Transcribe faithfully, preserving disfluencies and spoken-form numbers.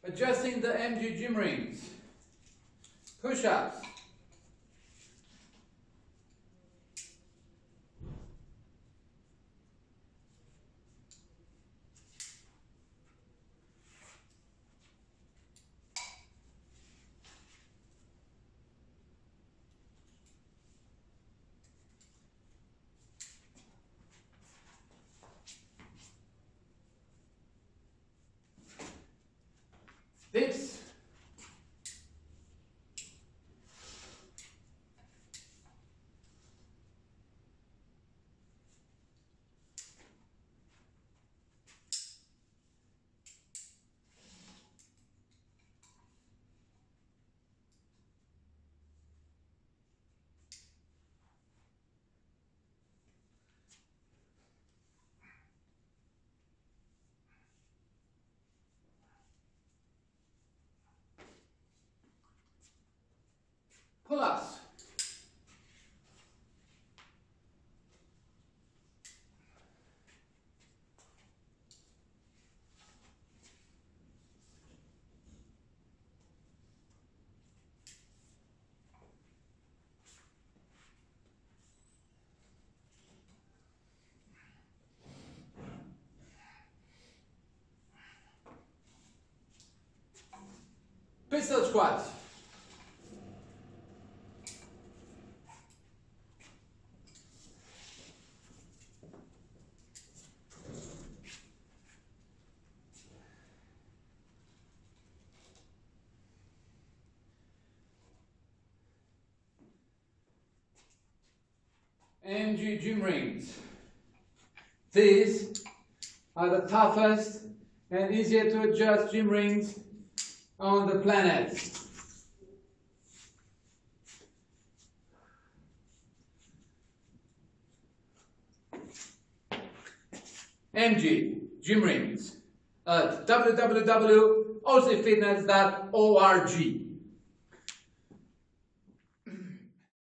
Adjusting the M G gym rings. Push-ups. Dips. Pull-ups. Pistol squats. M G gym rings. These are the toughest and easier to adjust gym rings on the planet. M G gym rings at w w w dot o z fitness dot org.